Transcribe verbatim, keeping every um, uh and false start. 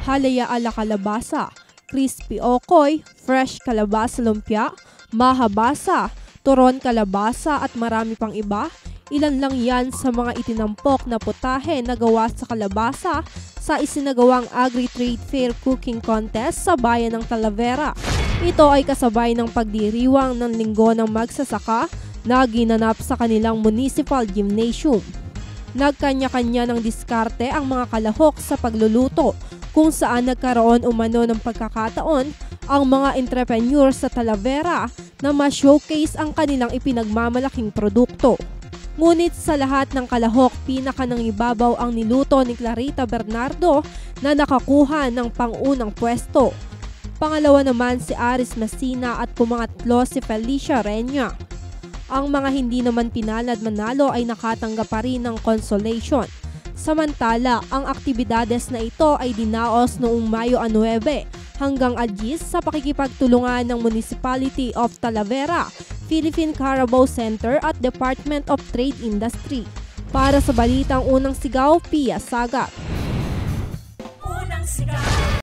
halaya ala kalabasa, crispy okoy, fresh kalabasa lumpia, mahabasa, turon kalabasa at marami pang iba. Ilan lang yan sa mga itinampok na putahe na gawa sa kalabasa sa isinagawang Agri-Trade Fair Cooking Contest sa bayan ng Talavera. Ito ay kasabay ng pagdiriwang ng Linggo ng Magsasaka na ginanap sa kanilang municipal gymnasium. Nagkanya-kanya ng diskarte ang mga kalahok sa pagluluto kung saan nagkaroon umano ng pagkakataon ang mga entrepreneur sa Talavera na ma-showcase ang kanilang ipinagmamalaking produkto. Ngunit sa lahat ng kalahok, pinaka nang ibabaw ang niluto ni Clarita Bernardo na nakakuha ng pangunang pwesto. Pangalawa naman si Aris Messina at pumangatlo si Felicia Reña. Ang mga hindi naman pinalad manalo ay nakatanggap pa rin ng consolation. Samantala, ang aktibidades na ito ay dinaos noong Mayo nuwebe hanggang Agyis sa pakikipagtulungan ng Municipality of Talavera, Philippine Carabao Center at Department of Trade Industry. Para sa Balitang Unang Sigaw, Pia Sagat. Unang Sigaw.